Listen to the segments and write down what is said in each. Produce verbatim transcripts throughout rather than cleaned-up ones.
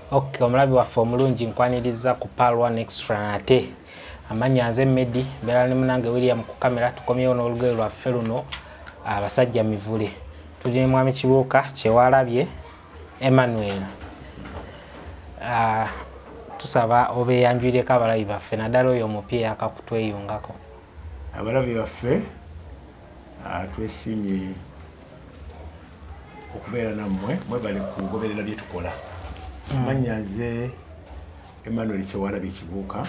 Okay, omulabi waffe omulungi nkwaniriza ku Pal one Extra nate amanya nze Medi bera ne munange William ku kamera tukomyewo n'olugoye lwaffe luno abasajja mivule tuli mwami Kibuuka kyewalabye Emmanuel ah tusaba obeyanjwireko abalabi baffe naddala oyo omupiira akakutweyungako abalabi baffe twesimye okubeera nammwe mwebale kugoberera bye tukola amanya nze Emmanuel kyewalabye Kibuuka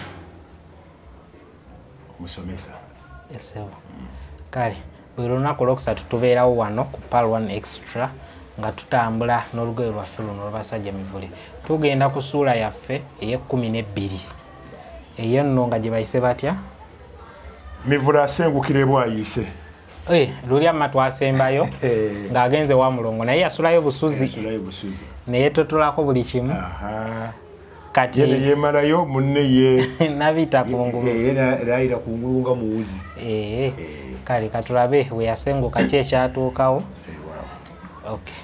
omusomesa yesewa kale bwe lunaku olwokusatu tubeerawo wano ku Pal one Extra nga tutambula n'olugoye lwaffe luno olw'abasajja mivule tugenda ku ssuula yaffe ey'ekkumi n'ebbiri eyo nno nga gye bayise batya mivule asengukira ebwayise Eh, luli amma twasembayo ng'agenze wa mulongo naye yasulayo busuzi yasulayo busuzi naye totolako buli kimu aha kati yene yemalayo munne ye nabita kungulu era raira kungulu nga muwuzi eh kale katulabe we yasenguka kye kyatuukawo okay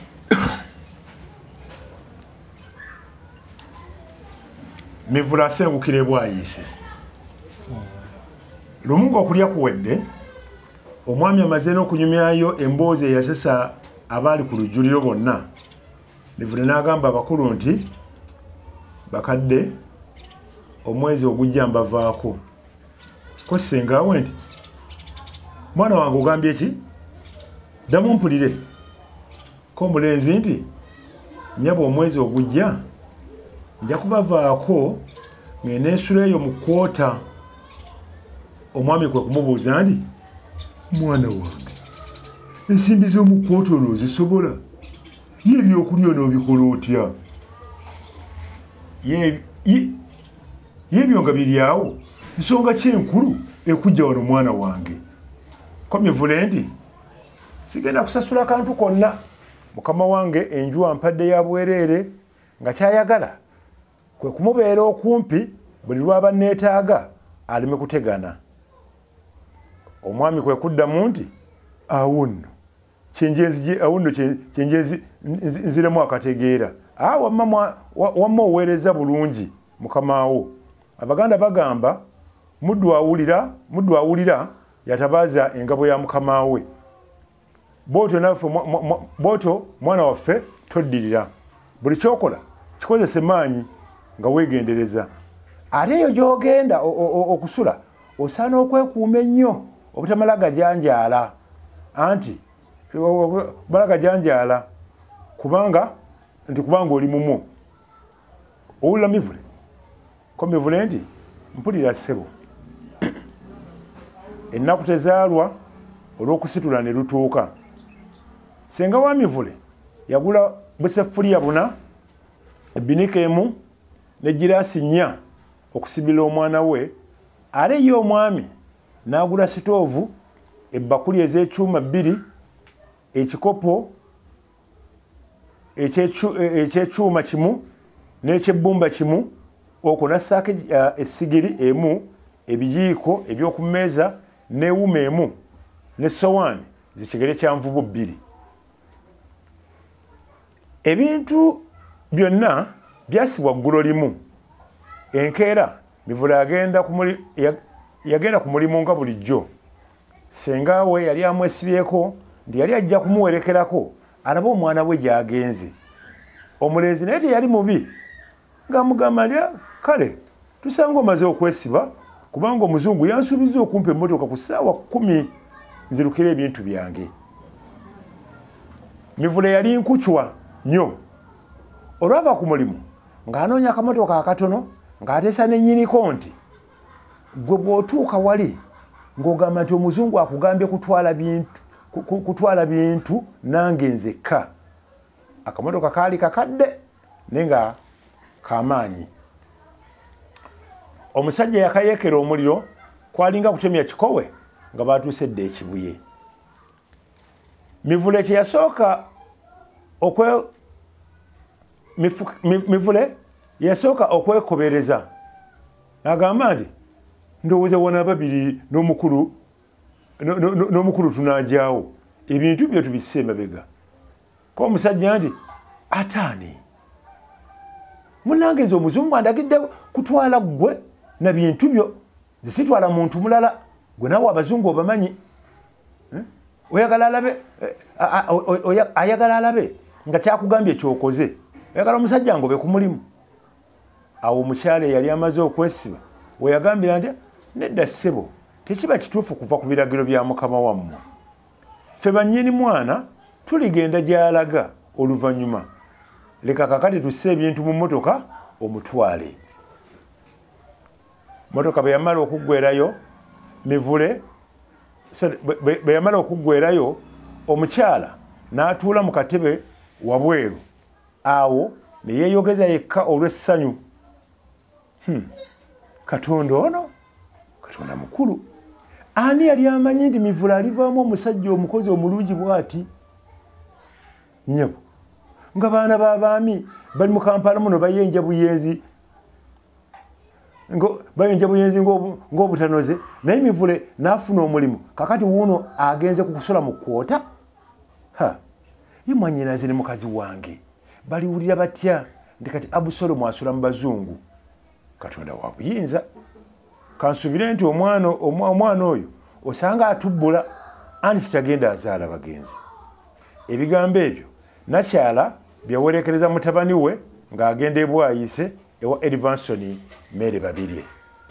mivula asengukira ebwayise lumungu okulya kuwedde omwami amaze n'okunyumyayo emboozi eyasesa abaali ku lujjuliro bonna mivule n'agamba abakulu nti bakadde omwezi ogujja mbavaako ko ssengawe nti mwana wange ogambye ki ddamu mpulire ko omulenzi nti nyaba omwezi ogujja nja kubavaako ng'eneesula eyo mu kwota omwami kwe kumubuuza nti mwana wange ensimbi z'omu kwota olwo zisobola ye ebyokulya n'obikola otya yebyo nga biryawo nsonga kyenkulu ekujja wano mwana wange ko mivule nti sigenda kusasula kantu konna mukama wange enju ampadde ya bwereere nga kyayagala kwe kumubeera okumpi buli lwaba neetaaga aleme kutegana omwami kwe kuddamu nti awo nno awonno kyenjezi nziremu akategeera wamma oweereza bulungi mukamawo abaganda bagamba muddu awulira muddu awulira yatabaaza engabo ya mukamawe boto naffe boto mwana waffe toddirira buli kyokola kikozese maanyi nga weegendereza ate eyo gy'ogenda okusula osaana okwekuuma ennyo obutamala gajanjaala anti bala gajanjaala kubanga nti kubanga oli mumu owulira mivule ko mivule nti mpulira ssebo ennaku tezaalwa olw'okusitula ne lutuuka senga wa mivule yagula buseffuliya buna ebbinika emu ne giraasi nnya okusibira omwana we ate ye omwami n'agula sitoovu ebbakuli ez'ekyuma bbiri ekikopo ekyekyuma kimu n'ekyebbumba kimu okwo nassaako essigiri emu ebijiiko eby'oku mmeeza n'ewuma emu n'essowaani zikigere kya nvubu bbiri ebintu byonna byasibwa ggulo limu enkeera mivule agenda yagenda ku mulimu nga bulijjo senga we yali amwesibyeko ndi yali ajja kumuwerekerako alabe omwana we gy'agenze omulenzi naye teyali mubi ng'amugamba nti kale tusanga omaze okwesiba kubanga omuzungu yansuubiza okumpa emmotoka ku ssaawa kkumi nzirukira ebintu byange mivule yali nkucwa nnyo olwava ku mulimu ng'anoonya akamotoka akatono ng'ateesa nennyiniko nti gwe bw'otuuka wali ng'ogamba nti omuzungu akugambye kutwala bintu kutwala bintu nange nzekka akamotoka kaali kakadde naye nga kamaanyi omusajja yakayeekera omuliro kwalinga kutemya kikowe nga batuuse dde ekibuye mivule kye yasooka okwe mivule yasooka okwekobereza agamba nti ndowooza wana babiri n'omukulu n'omukulu tunajaawo ebintu byo tubisse emabega ko omusajja nti ataani munange nze omuzungu andagidde kutwala gwe na bintu byo zisitwala muntu mulala gwe nawe abazungu obamanyi oyagala alabe ayagala alabe nga kyakugambye kyokoze oyagala omusajja ngobe ku mulimu awo omukyala yali amaze okwesiba weyagambira nti nedda ssebo tekiba kituufu kuva ku biragiro bya mukama wammwe ffe bannyini mwana tuligenda gy'alaga oluvannyuma leka kakati tusse ebintu mu mmotoka omutwale motoka bwe yamala okuggwerayo Mivule bwe yamala okuggwerayo omukyala n'atuula mu katebe wabweru awo ne yeeyogeza yekka olw'essanyu hmm. Katonda ono Katonda mukulu ani yali amanyi nti Mivule alivaamu omusajja omukozi omulungi bw'ati nnyabo nga baana b'abaami bali mu Kampala muno bayenja buyenzi ngo bayenja buyenzi ng'obutanoze naye Mivule n'afuna omulimu kakati wuuno agenze kukusula mu kwota ha ye mwannyinaze ne mukazi wange baliwulira batya nti kati Abusalomu asula mu bazungu Katonda wa buyinza kansubire nti omwana omwana oyo osanga atubbula anti kitagenda azaala bagenzi ebigambo ebyo nakyala byawerekereza mutabani we ng'agenda ebwayise ewa Edvansoni mere babirye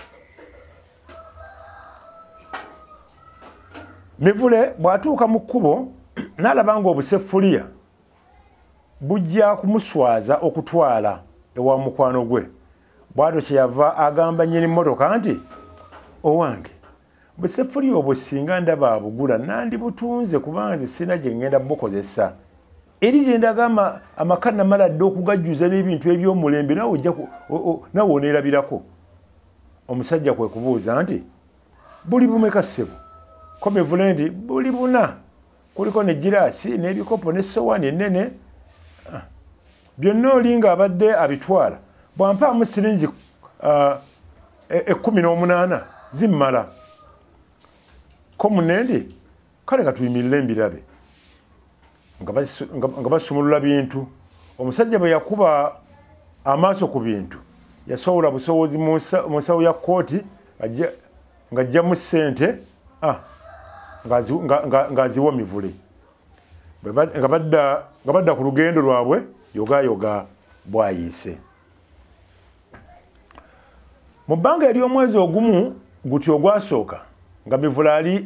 Mivule bw'atuuka mu kkubo n'alaba ng'obuseffuliya bujja kumuswaza okutwala ewa mukwano gwe bw'atyo kyeyava agamba nnyini mmotoka nti owange buseffuliya obwo singa ndaba abugula nandibutunze kubanga nze sina gye ngenda bukozesa eri gye ndaga amaka namala dde okugajjuza n'ebintu eby'omulembe nawe ojja nawe oneerabirako omusajja kwe kubuuza nti buli bumeka ssebo ko Mivule nti buli buna kuliko ne giraasi n'ebikopo n'essowaani ennene byonna oli ng'abadde abitwala bwampaamu siringi ekkumi n'omunaana zimmala ko munne nti kale nga tuyimirire embirabe nga basumulula bintu omusajja bwe yakuba amaaso ku bintu yasowola busowozi mu nsawo ya kkooti ng'ajjamu ssente ng'aziwa Mivule nga badda ku lugendo lwabwe yogayoga bwayise mu bbanga ery'omwezi ogumu gutyo ogwasooka nga Mivule ali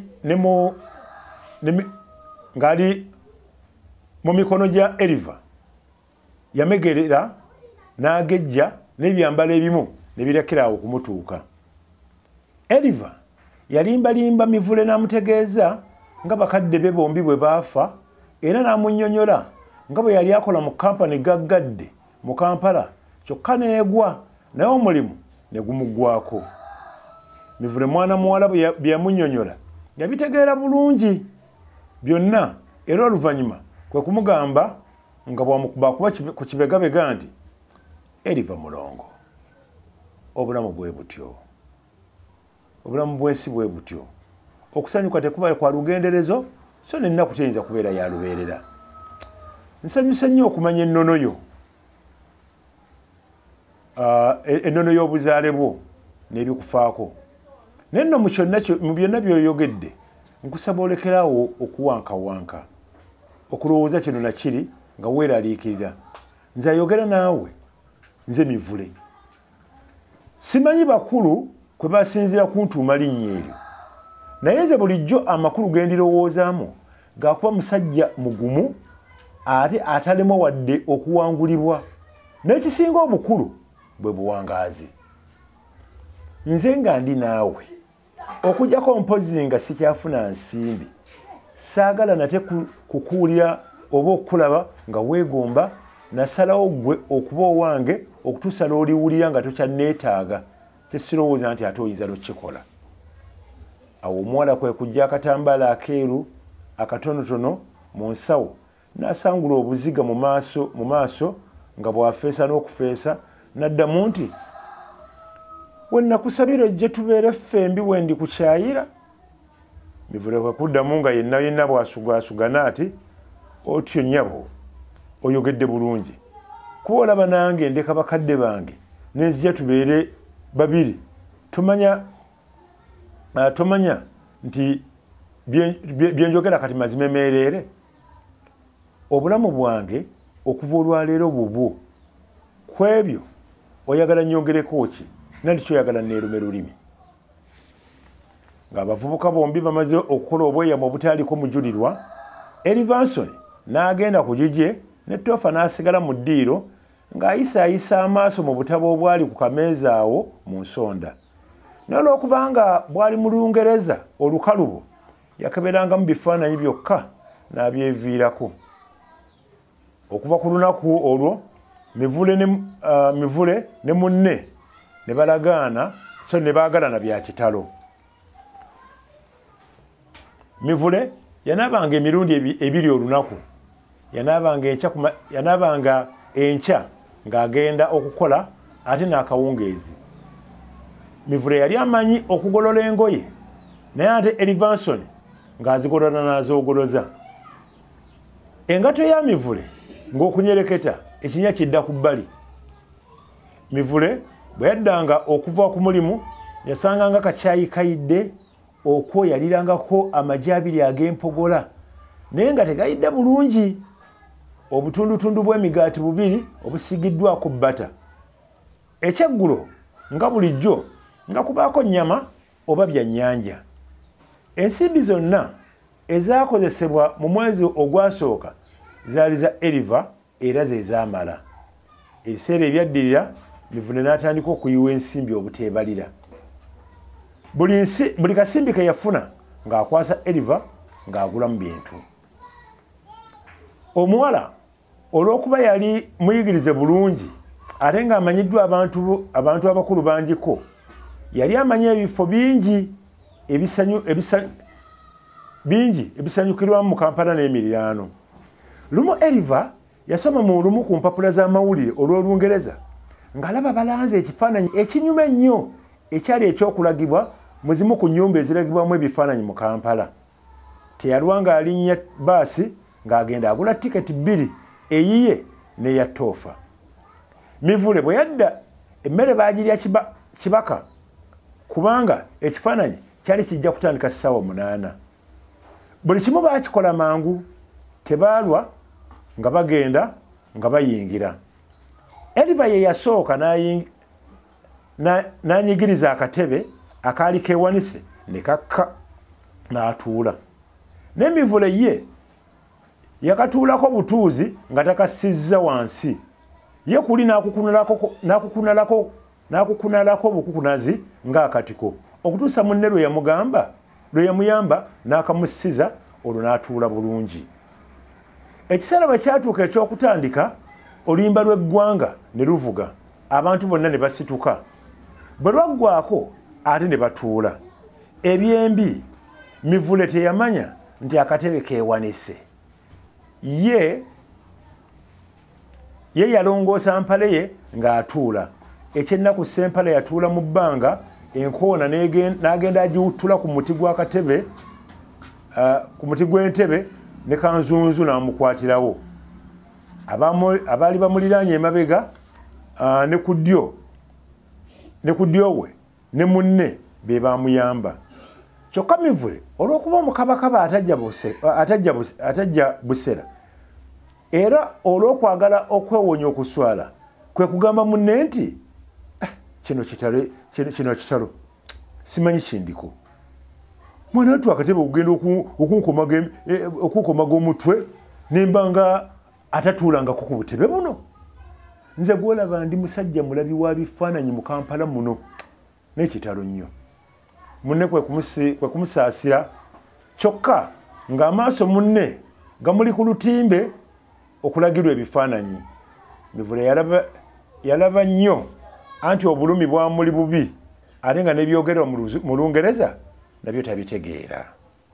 ng'ali mu mikono gya Eriva yamegerera n'agejja n'ebyambalo ebimu ne birekerawo okumutuuka Eriva yalimbalimba Mivule n'amutegeeza nga bakadde be bombi bwe baafa era n'amunnyonnyola nga bwe yali akola mu kampani gaggadde mu Kampala kyokka n'egwa naye omulimu ne gumuggwako Mivule mwana muwala bwe yamunnyonnyola yabitegeera bulungi byonna era oluvannyuma kwe kumugamba nga bwamukuba kuba ku kibegabega nti Eriva mulongo obulamu bwe butyo obulamu bw'ensi bwe butyo okusanyuka tekuba kwa lugenderezo so nennaku teyinza kubeera ya lubeerera nsanyusa nnyo okumanya ennono yo ennono y'obuzaale bwo n'ebikufaako naye nno mu byonna by'oyogedde nkusaba olekerawo okuwankawanka okulowooza kino nakiri nga weeraliikirira nze ayogera naawe nze Mivule simanyi bakulu kwe basinzira kuntuuma linnya eryo naye nze bulijjo amakulu ge ndirowoozaamu gakuba musajja mugumu ate atalema wadde okuwangulibwa n'ekisinga obukulu bwe buwangaazi nze nga ndi naawe okujjako mpozi nga sikyafuna nsimbi saagala nate kukuwulira oba okukulaba nga weegomba nasalawo gwe okuba owange okutuusa n'oliwulira nga tokyanneetaaga kyesirowooza nti ate oyinza n'okikola awo omuwala kwe kujja akatambaala akeeru akatonotono mu nsawo n'asangula obuziga mu maaso mu maaso nga bw'afeesa n'okufeesa n'addamu nti we nakusabira ojje tubeere ffembi we ndi kukyayira Mivule kwe kuddamu nga yenna yenna bw'asugaasugana ati otyo nnyabo oyogedde bulungi kuba olaba nange ndeka bakadde bange nenzija tubeere babiri tomanya uh, tomanya nti byenjogera kati mazima emeerere obulamu bwange okuva olwaleero bubwo kwebyo oyagala nyongereko ki nandi kyoyagala neerume lulimi ng'abavubuka bombi bamaze okukola obweyamo obutaaliko mujulirwa Erivanson n'agenda ku gigye ne Tofa n'asigala mu ddiiro ng'ayisaayisa amaaso mu butabo obwali ku kameeza awo mu nsonda n'olwokubanga bwali mu Lungereza olukalubo yakeberangamu bifaananyi byokka n'abyeviirako okuva ku lunaku olwo mivule ne, uh, mivule ne munne ne balagaana so ne baagalana bya kitalo mivule yanaabanga emirundi ebiri olunaku yanaabanga enkya yanaabanga enkya ng'agenda okukola ate n'akawungeezi mivule yali amanyi okugolola engoye naye ate Erivanson ng'azigolola n'azoogoloza engato ya mivule ng'okunyereketa ekinya kidda ku bbali mivule bwe yaddanga okuva ku mulimu yasanganga kacyayi kayidde okwo yalirangako amagi abiri ag'empogola naye nga tegayidde bulungi obutundutundu bw'emigaati bubiri obusigiddwako bbata ekyeggulo nga bulijjo nga kubaako nnyama oba byannyanja ensimbi zonna ezaakozesebwa mu mwezi ogwasooka zaali za Eriva era ze zaamala ebiseera ebyaddirira mivule n'atandika okuyiwa ensimbi obuteebalira buli, buli kasimbi ke yafuna ng'akwasa Eriva ng'agulamu bintu omuwala olw'okuba yali muyigirize bulungi ate ng'amanyiddwa abantu, abantu abakulu bangiko yali amanyi ebifo bingi ebisanyu, ebisanyu, bingi ebisanyukirwamu mu Kampala n'emiriraano lumu Eriva yasoma mu lumu ku mpapula z'amawulire olw'Olungereza ng'alaba balanze ekifaananyi ekinyuma ennyo ekyali ekyokulagibwa mu zimu ku nnyumba eziragibwamu ebifaananyi mu Kampala teyalwa ng'alinnya baasi ng'agenda agula tiketi bbiri eyiye n'eya Tofa mivule bwe yadda emmere baagirya kiba, kibaka kubanga ekifaananyi kyali kijja kutandika ssaawa munaana buli kimu baakikola mangu tebaalwa nga bagenda nga bayingira Eriva ye yasooka n'anyigiriza akatebe akaali keewanise ne kakka n'atuula n'emivule ye yakatuulako butuuzi nga takassizza wansi ye kuli n'akukunalako n'akukunalako bukukunazi ng'akatiko okutuusa munne lwe yamugamba lwe yamuyamba n'akamussiza olwo n'atuula bulungi ekiseera bwe kyatuuka eky'okutandika oluyimba lw'eggwanga ne luvuga abantu bonna ne basituka bwe lwaggwako ate ne batuula ebyembi mivule teyamanya nti akatebe keewanise ye ye yalongoosa mpale ye ng'atuula ekyennaku sempale yatuula mu bbanga enkoona n'agenda agiwuttula ku muti gw'akatebe uh, ku muti gw'entebe ne kanzunzu n'amukwatirawo abaali bamuliraanye emabega uh, ne ku ddyo ne ku ddyo we ne munne be baamuyamba kyokka mivule olw'okuba omukabakaba atajja busera era olw'okwagala okwewonya okuswala kwe kugamba munne nti kino kitalo kino kitalo simanyi kindiko mwana wetu akatebe okugenda okunkomaga omutwe nembanga atatuulangako ku butebe buno nze gwolaba ndi musajja mulabi wa bifaananyi mu Kampala muno n'ekitalo nnyo munne kwe kumusaasira kyokka ng'amaaso munne gamuli ku lutimbe okulagirwa ebifaananyi mivule yalaba yalaba nnyo anti obulumi bwamuli bubi ate nga nebyogerwa mu Lungereza nabyo tabitegeera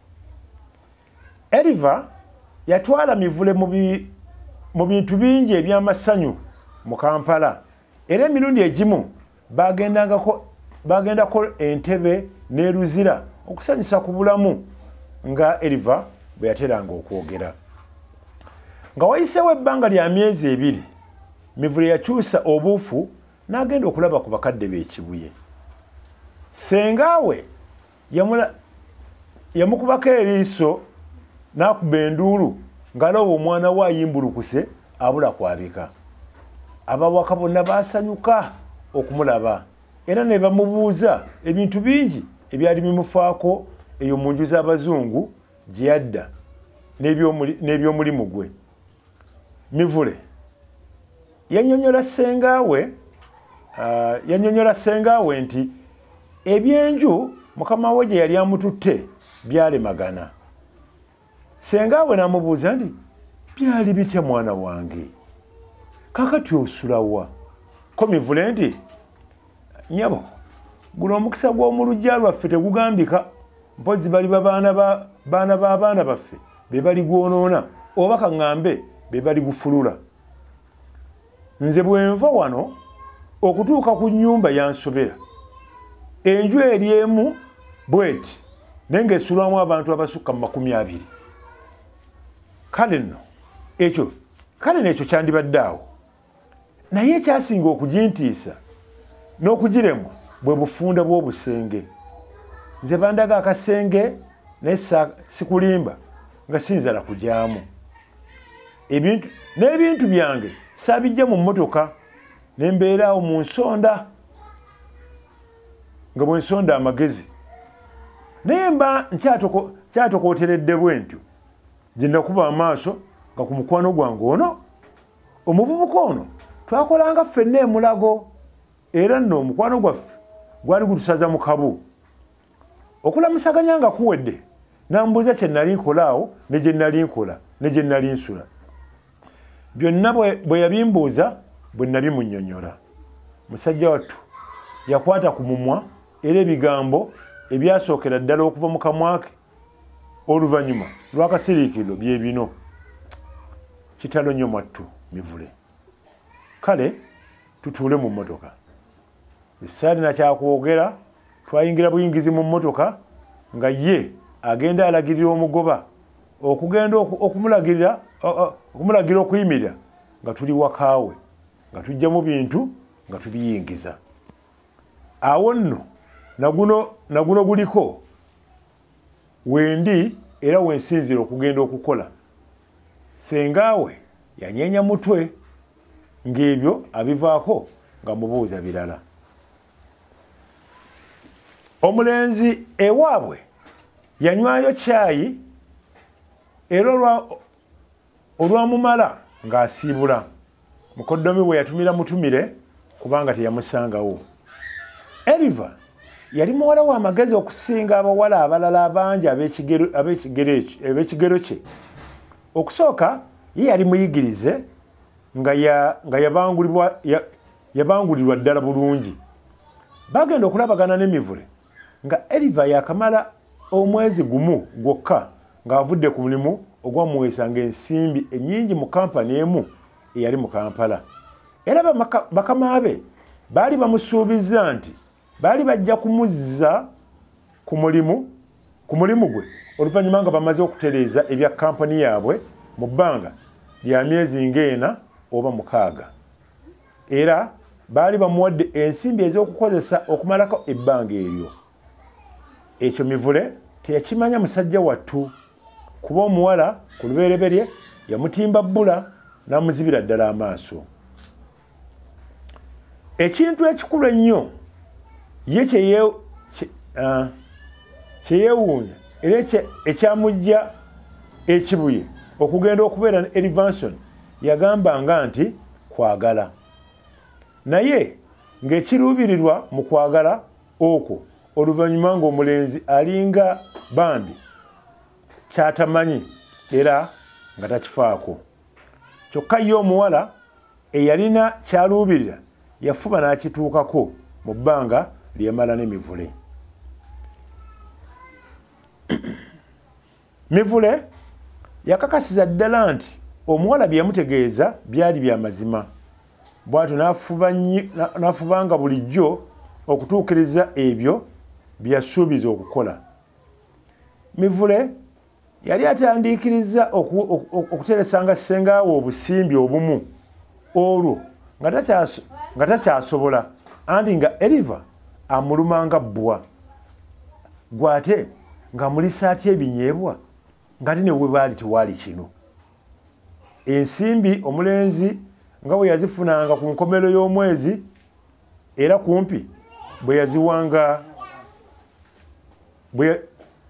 Eriva yatwala mivule mu bintu bingi eby'amasanyu mu Kampala era emirundi egimu bagendangako bagendako entebe n'eruzira okusanyusa ku bulamu nga Eriva bwe yateranga okwogera nga wayiseewo ebbanga lya myezi ebiri Mivule yakyusa obuufu n'agenda okulaba ku bakadde be ekibuye. Sengaawe yamula yamukubako eriiso n'akuba enduulu ng'alaba omwana we ayimbulukuse abula kwabika. Abawaka bonna baasanyuka okumulaba era ne bamubuuza ebintu bingi ebyali bimufaako eyo mu nju z'Abazungu gye yadda n'ebyomulimu gwe. Mivule yannyonnyola Sengaawe uh, yannyonnyola Sengaawe nti ebyenju mukama we gye yali amututte byalemagana. Sengaawe n'amubuuza nti byali bitya mwana wange, kakati osulawa? Ko Mivule nti nyabo, guno omukisa gw'omu luggya lwaffe tegugambika, mpozi bali babaana ba baana b'abaana baffe be bali gwonoona oba kaŋŋambe be bali gufulula. Nze bwe nva wano okutuuka ku nnyumba yansobera, enju eri emu bweti naye ng'esulwamu abantu abasukka mu makumi abiri. Kale nno ekyo kale n'ekyo kyandibadde awo, naye ekyasinga okugintiisa n'okugiremwa bwe bufunda bw'obusenge. Nze bandaga akasenge naye sikulimba nga sinzala kujyamu. Ebintu n'ebintu byange saabijja mu mmotoka ne mbeeraawo mu nsonda nga bwe nsonda amagezi, naye mba nkyatokooteredde bwe ntyo gye nakuba amaaso nga ku mukwano gwange ono omuvubuka ono twakolanga ffenna emulago, era nno omukwano gwaffe gwali gutusaza mu kabu. Okulamusaganya nga kuwedde n'ambuuza kye nali nkolaawo ne gye nali nkola ne gye nali nsula. Byonna bwe yabimbuuza bwe nabimunnyonnyola. Musajja wattu yakwata ku mumwa era ebigambo ebyasookera ddala okuva mu kamwa ke oluvannyuma lw'akasiriikiriro bye bino. Kitalo nnyo mwattu Mivule. Kale tutuule mu mmotoka. Essaalina kyakwogera, twayingira buyingizi mu mmotoka nga ye agenda alagirira omugoba okugenda okumulagirira okumulagira okuyimirira nga tuli wakaawe nga tujjamu bintu nga tubiyingiza. Awo nno naguno naguno guliko wendi era wensinzira okugenda okukola. Sengaawe yanyeenya mutwe ng'ebyo abivaako nga mubuuza birala. Omulenzi ewaabwe yanywayo caayi era olwamumala ng'asiibula. Mukoddomi we yatumira mutumire kubanga teyamusangawo. Eriva yali muwala w'amagezi okusinga abawala abalala abangi ab'ekigero kye. Okusooka ye yali muyigirize nga yabangulirwa ddala bulungi. Bagenda okulabagana ne Mivule nga Eriva yakamala omwezi gumu gwokka ng'avudde ku mulimu ogwamuweesanga ensimbi ennyingi mu kampani emu eyali mu Kampala. Era bakama be baali bamusuubiza nti baali bajja kumuzza ku mulimu ku mulimu gwe oluvannyuma nga bamaze okutereeza ebya kampani yaabwe mu bbanga lya myezi ng'ena oba mukaaga. Era baali bamuwadde ensimbi ez'okukozesa okumalako ebbanga eryo. Ekyo Mivule teyakimanya musajja wattu, kuba omuwala ku lubereberye yamutimba bbula n'amuzibira ddala amaaso. Ekintu ekikulu ennyo ye kyeyeewuunya era ekyamujja ekibuye okugenda okubeera ne Elivanson yagambanga nti kwagala. Naye ng'ekiruubirirwa mu kwagala okwo oluvannyuma ng'omulenzi alinga bambi kyatamanyi era nga takifaako. Kyokka ye omuwala eyalina kyaluubirira yafuba n'akituukako mu bbanga lyemala ne Mivule. Mivule yakakasiza ddala nti omuwala bye yamutegeeza byali bya mazima. Bw'atyo n'afubanga bulijjo okutuukiriza ebyo bye yasuubiza okukola. Mivule yali atandiikiriza okuteresanga Sengaawe obusimbi obumu olwo nga takyasobola anti nga Eriva amulumanga bbwa gwate nga mulisa atya ebinyeebwa nga ate ne we baali tewaali kino. Ensimbi omulenzi nga bwe yazifunanga ku nkomerero y'omwezi era kumpi bwe yaziwanga bwe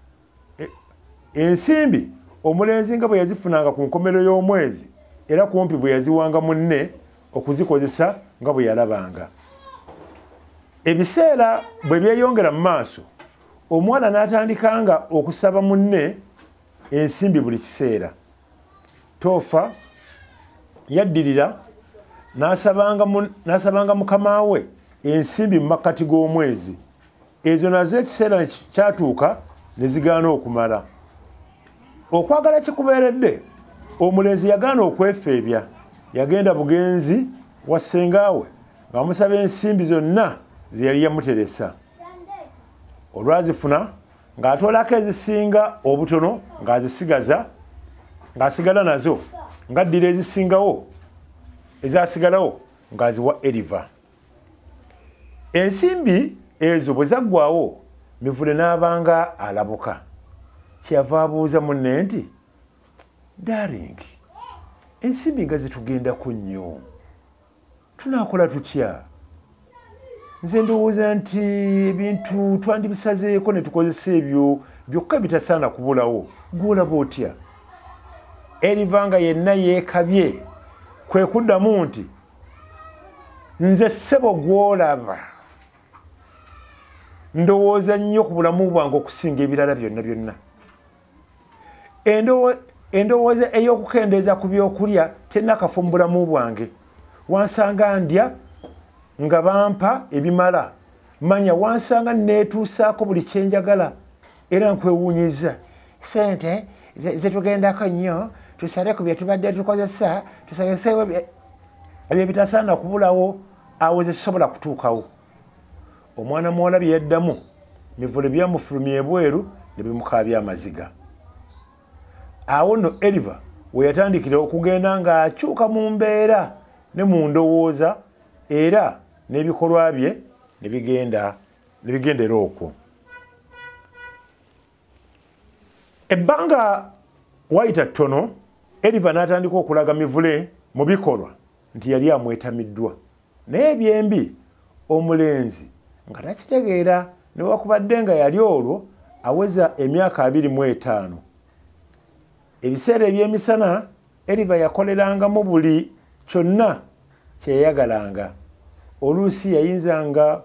ensimbi omulenzi nga bwe yazifunanga ku nkomerero y'omwezi era kumpi bwe yaziwanga munne okuzikozesa nga bwe yalabanga. Ebiseera bwe byeyongera mu maaso omwana n'atandikanga okusaba munne ensimbi buli kiseera. Toofa yaddirira n'asabanga mukama we ensimbi mu makkati g'omwezi. Ezo nazo ekiseera kyatuuka ne zigaana okumala. Okwagala kikubeeredde omulenzi yagaana okwefeebya. Yagenda bugenzi wa ssengaawe ng'amusaba ensimbi zonna ze yali yamuteresa. Olwazifuna ng'atoolako ezisinga obutono ng'azisigaza ng'asigala nazo ng'addira ezisingawo ezasigalawo ng'aziwa Eriva. Ensimbi ezo bwe zaggwawo Mivule n'abanga alabuka. Kyava abuuza munne nti, "Darling, ensimbi nga zitugendako nnyo. Tunaakola tutya? Nze ndowooza nti ebintu twandibisazeeko ne tukozesa ebyo byokka bitasaana kubulawo. Gw'olaba otya?" Eriva nga yenna yeekabye kwe kuddamu nti, "Nze ssebo gw'olaba ndowooza nnyo ku bulamu bwange okusinga ebirala byonna byonna. Endowooza ey'okukendeeza ku byokulya tennakafa mu bulamu bwange. Wansanga ndya nga bampa ebimala. Manya wansanga neetuusaako buli kye njagala era nkwewuunyiza. Ssente zitugendako nnyo, tusale ku bye tubadde tukozesa, tusazeseewo ebyo bitasaana kubulawo, awo ze zisobola kutuukawo." Omwana muwala bye yaddamu Mivule byamufulumya ebweru ne bimukaabya amaziga. Awo nno Eriva we yatandikira okugenda ng'akyuka mu mbeera ne mu ndowooza era n'ebikolwa bye ne bigendera okwo. Ebbanga wayita ttono Eriva n'atandika okulaga Mivule mu bikolwa nti yali amwetamiddwa. Naye ebyembi omulenzi nga takitegeera newakubadde nga yali olwo aweza emyaka abiri mu etaano. Ebiseera eby'emisana Eriva yakolerangamu buli kyonna kyeyayagalanga. Oluusi yayinzanga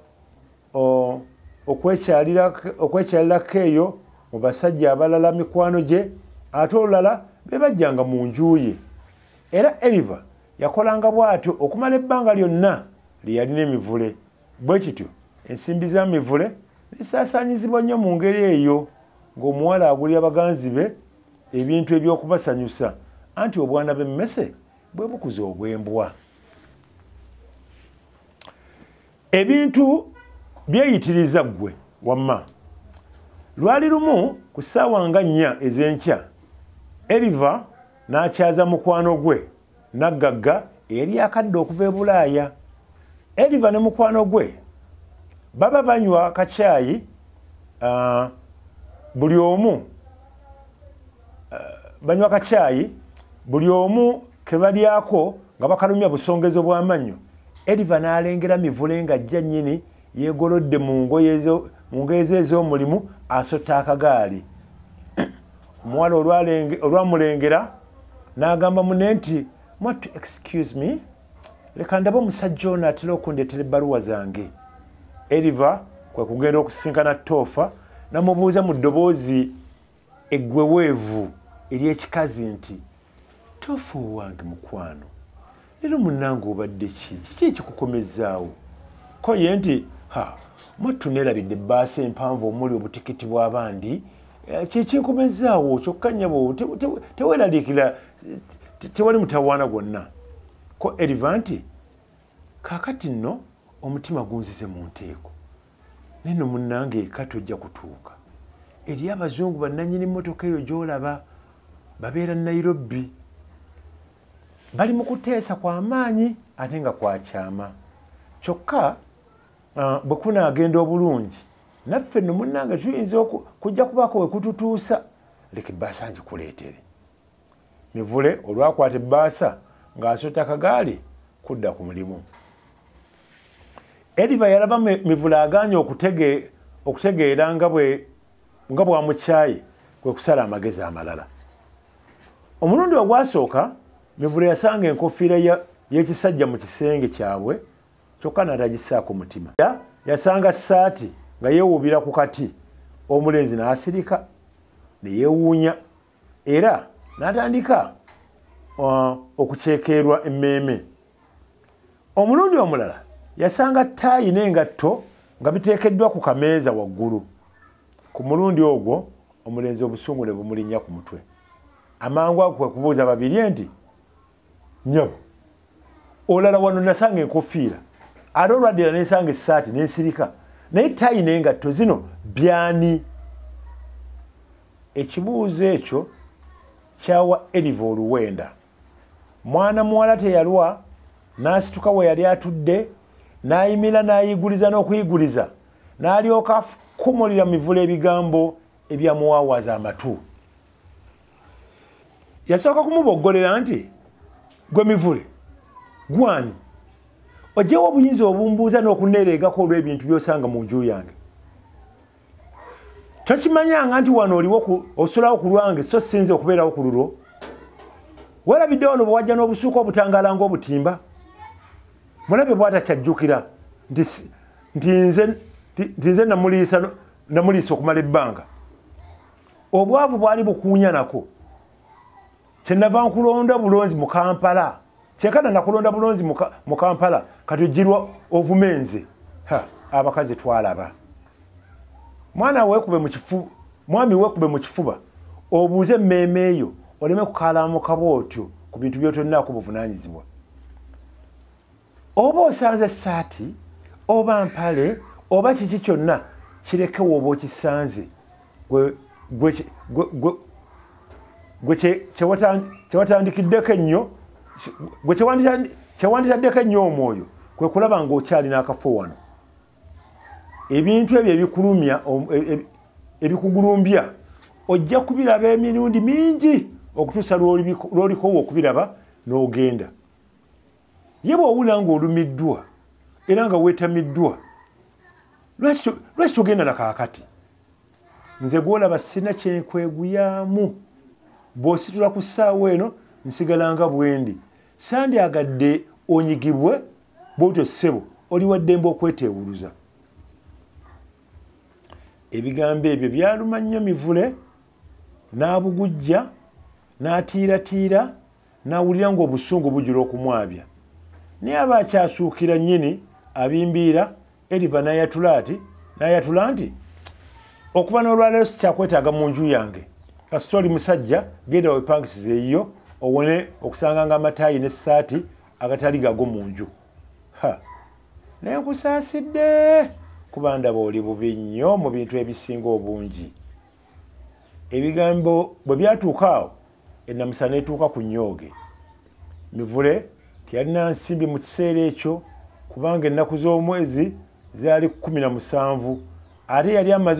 okwekyalirako eyo mu basajja abalala mikwano gye, ate olulala be bajjanga mu nju ye. Era Eriva yakolanga bw'atyo okumala ebbanga lyonna lye yalina Mivule. Bwe kityo ensimbi za Mivule zisaasaanyizibwa nnyo mu ngeri eyo ng'omuwala agulira baganzi be ebintu eby'okubasanyusa, anti obwana bw'emmese bwe bukuza obw'embwa. Ebintu byeyitiriza ggwe wamma. Lwali lumu ku ssaawa nga nnya ez'enkya Eriva n'akyaza mukwano gwe naggagga eyali akadde okuva e Bulaaya. Eriva ne mukwano gwe baba banywa kacaayi, uh, buli omu uh, banywa kacaayi buli omu ke balyako nga bakalumya busongezo bw'amannyo. Eriva n'alengera Mivule ng'ajja nnyini yeegolodde mu ngoye ze ez'omulimu asota akagaali. Omuwala olwamulengera n'agamba munne nti, "Mwattu, excuse me, leka ndaba omusajja ono atera okundeetera ebbaluwa zange." Eriva kwe kugenda okusisinkana Toofa n'amubuuza mu ddoboozi eggweweevu ery'ekikazi nti, "Toofa owange mukwano, leero munnange obadde ki? Kiki ekikukomezaawo?" Ko ye nti, "Ha, mwattu neerabidde ebbaasa empanvu omuli obutikiti bw'abandi, kyekinkomezaawo kyokka nnyabo teweeraliikira, tewali mutawaana gwonna." Ko Eriva nti, "Kaakati nno omutima gunzize mu nteeko. Naye nno munnange eka tojja kutuuka. Eri abazungu bannannyini mmotoka eyo gy'olaba babeera Nairobi. bali mu kuteesa kwa maanyi ate nga kwa kyama kyokka uh, bwe kunaagenda obulungi naffe nno munnange tuyinza kujja kubaako we kututuusa leka ebbaasa ngikuleetere Mivule olwakwata ebbaasa ng'asota akagaali kudda ku mulimu Ediva yalaba Mivule agaanye okutege okutegeera nga bwe nga bwamukyaye kwe kusala amagezi amalala omulundi ogwasooka Mivule yasanga enkofiira y'ekisajja mu kisenge kyabwe kyokka n'atagisaako mutima yasanga ssaati nga yeewuubira ku kati omulenzi n'asirika ne yeewuunya era n'atandika uh, okuceekeerwa emmeeme omulundi omulala yasanga ttaayi n'engatto nga biteekeddwa ku kameeza waggulu ku mulundi ogwo omulenzi obusungu ne bumulinnya ku mutwe amangu ago kwe kubuuza babiri enti nyabo olala wano nasanga enkofiira ate olwaddira nesanga essaati n'ensirika naye ttaayi n'engatto zino byani ekibuuzo ekyo kyawa Ediva oluwenda mwana muwala teyalwa n'asituka we yali atudde n'ayimira n'ayiguliza n'okuyiguliza n'alyoka akumulira Mivule ebigambo ebyamuwaawaza amatu yasooka kumuboggolera nti gwe Mivule gwani ojjewo obuyinza obumbuuza n'okuneereegako olw'ebintu by'osanga mu nju yange tokimanyanga nti wano oliwo osulawo ku lwange so sinze okubeerawo ku lulwo werabidde wano bwe wajja n'obusuuka obutangaala ng'obutimba mulabe bw'atakyajjukira nti nze namuliisa okumala ebbanga obwavu bwali bukuunya nako kyenava nkulonda bulonzi mu Kampala kyekana nakulonda bulonzi mu Kampala kati ojjirwa ovumenze abakazi twalaba mwana weekube mu kifuba mwami weekube mu kifuba obuuze emmeeme eyo oleme kukaalamuka bw'otyo ku bintu by'otolinaako buvunaanyizibwa oba osanze essaati oba mpale oba kiki kyonna kirekewo oba okisanze gwe kyewataandikiddeko ennyo gwe kyewanditaddeko ennyo omwoyo kwe kulaba ng'okyalina akafo wano ebintu ebyo ebikulumya ebikugulumbya ojja kubiraba emirundi mingi okutuusa lw'olikowo okubiraba n'ogenda ye bw'owulira ng'olumiddwa era nga weetamiddwa lwaki togenda nakaakati nze gw'olaba sina kyenkweguyaamu bw'ositula ku ssaawa eno nsigala nga bwendi sandyagadde onyigibwe bw'otyo ssebo oli wa ddembe okweteewuluza ebigambo ebyo byaluma nnyo Mivule n'abugujja n'atiiratiira n'awulira ng'obusungu bujula okumwabya naye aba akyasuukira nnyini abimbiira Ediva n'ayatula ati n'ayatula nti okuva n'olwaleero sikyakwetaaga mu nju yange kasita oli musajja genda wepangisiza eyiyo owone okusanga nga amataayi n'essaati agatali gago mu nju naye nkusaasidde kuba ndaba oli bubi nnyo mu bintu ebisinga obungi ebigambo bwe byatuuka awo ennamusa n'etuuka ku nnyooge Mivule teyalina nsimbi mu kiseera ekyo kubanga ennaku z'omwezi zaali kumi na musanvu ate yali amaze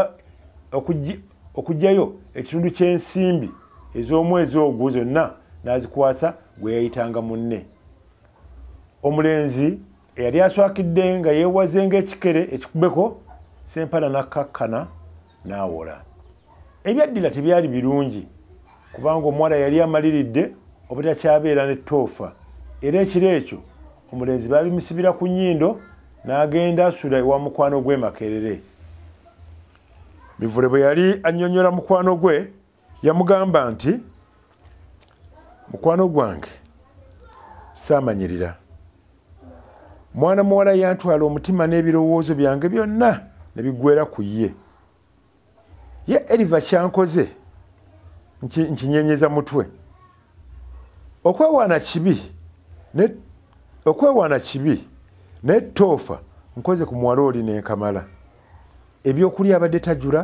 okujjayo ekitundu ky'ensimbi ez'omwezi ogwo zonna n'azikwasa gwe yayitanga munne omulenzi eyali aswakidde nga yeewaze ng'ekikere ekikubeko sempala nakkakkana n'awola ebyaddira tebyali birungi kubanga omuwala yali amaliridde obutakyabeera n'ettoofa era ekiro ekyo omulenzi baabimusibira ku nnyindo n'agenda asula ewa mukwano gwe Makerere Mivule bwe yali annyonnyola mukwano gwe yamugamba nti mukwano gwange saamanyirira mwana muwala yantwala omutima n'ebirowoozo byange byonna ne biggwera ku ye ye Ediva kyankoze nkinyenyeza mutwe okwewaana kibi ne okwewaana kibi n'ettoofa nkoze ku muwala oli n'enkamala ebyokulya abadde tajula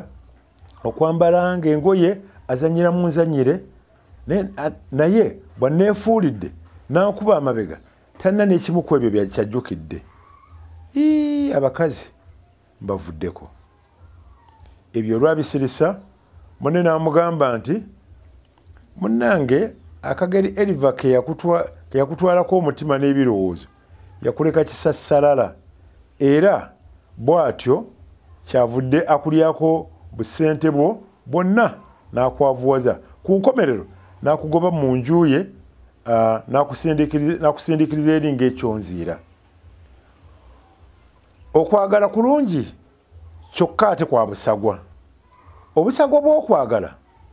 okwambala ng'engoye azanyira mu nzanyire naye bwanneefuulidde n'ankuba amabega talina n'ekimu ku ebyo kyajjukidde. Abakazi mbavuddeko. Ebyo olwabisirisa munne n'amugamba nti munnange akageri Eriva ke yakutwalako omutima n'ebirowoozo yakuleka kisassalala era bw'atyo kyavudde akulyako busente bwo bwonna n'akwavuwaza ku nkomerero n'akugoba mu nju ye n'akusindikiriza eri ng'ekyonziira. Okwagala kulungi kyokka ate kwa busagwa. Obusagwa bw'okwagala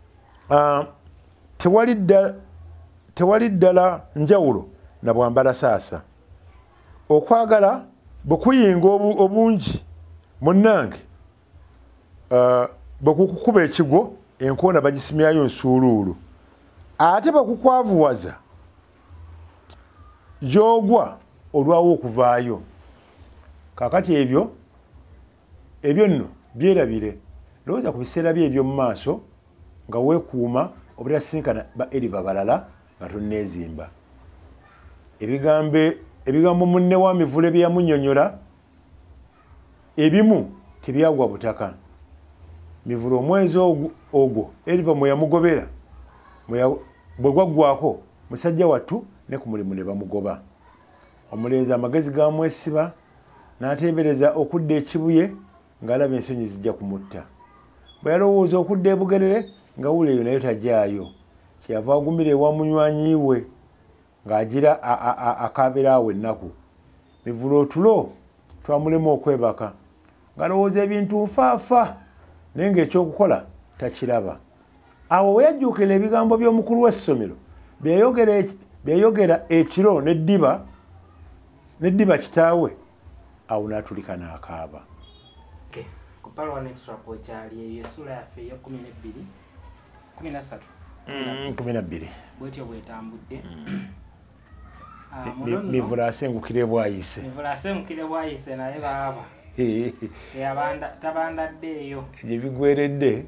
tewali ddala njawulo na bwambalasaasa. Okwagala bwe kuyinga obungi munnange bwe kukukuba ekigo enkoona bagisimyayo nsuuluulu ate bwe kukwavuwaza gy'ogwa olwawo okuvaayo. Kaakati ebyo ebyo nno byerabire lowooza ku biseera bye eby'omu maaso nga weekuuma obutasinkana ba Eriva balala nga tonneezimba. Ebigambo munne wa Mivule bye yamunnyonnyola ebimu tebyagwa butaka. Mivule omwezi ogwo Eriva mwe yamugobera bwe gwaggwako musajja wattu ne ku mulimu ne bamugoba. Omulenzi amagezi gamwesiba n'ateebereza okudda ekibuye ng'alaba ensonyi zijja kumutta. Bwe yalowooza okudda e Bugerere nga wuleeyo naye tajjaayo. Kyeyava agumira ewa munywanyi we ng'agira akabeera awo ennaku. Mivule otulo twamulema okwebaka ng'alowooza ebintu nfaafa naye ng'ekyokukola takiraba. Awo we yajjuukira ebigambo by'omukulu w'essomero byeyogera ekiro n'eddiba n'eddiba kitaawe, awo n'atulika n'akaaba. Ku Palwan Extra kwokyali eyo Esuula yaffe eya kumi n'ebbiri kumi na ssatu kumi na bbiri bwetyo bwetambudde. Mivule asengukira ebwayise. Mivule asengukira ebwayise naye baaba tabandadde eyo gye bigweredde.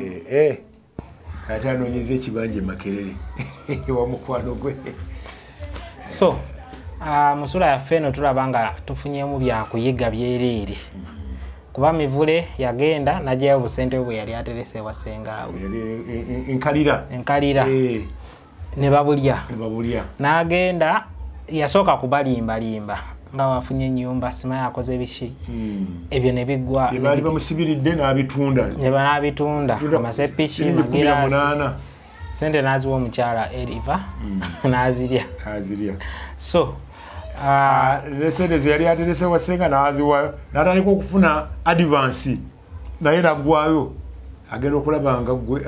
Kati anoonyeza ekibanja Makerere wa mukwano gwe. So mu Ssuula yaffe eno tulaba nga tufunyemu byakuyiga byereere kuba Mivule yagenda n'ajjayo obusente bwe yali aterese ewa ssengaawe enkalira enkalira ne babulya n'agenda yasooka kubalimbalimba nga wafunye ennyumba simanyi akoze biki ebyo ne biggwa baali bamusibiridde n'abitunda ne banabitunda amasepiki magiraasi sente n'aziwa omukyala Eriva n'azirya so nesente ze yali aterese wasenga n'aziwa n'atandika okufuna advance naye naggwayo agenda okulaba nga gwe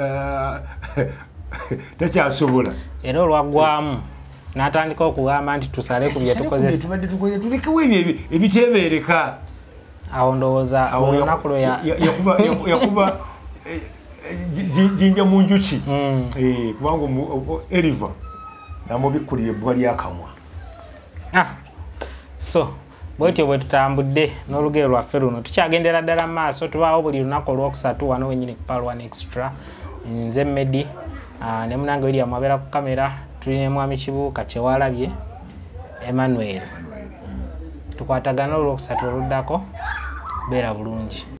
takyasobola era olwaggwamu n'atandika okugamba nti tusale ku bye tukozesa tulikewo ebyo ebiteebereka. Awo ndowooza olunaku lwe yakuba jinja mu njuki kubanga Eriva namubikkulira ebbuba lyakamwa. So bwetyo bwe tutambudde n'olugero lwaffe luno tukyagendera ddala mu maaso. Tubaawo buli lunaku olwokusatu wano wennyini ku Palwan Extra. Nze Medi ne munange William abeera ku kamera. Tulina Mwami Kibuuka Kyewalabye Emmanuel. Tukwatagana olwokusatu oluddako. Beera bulungi.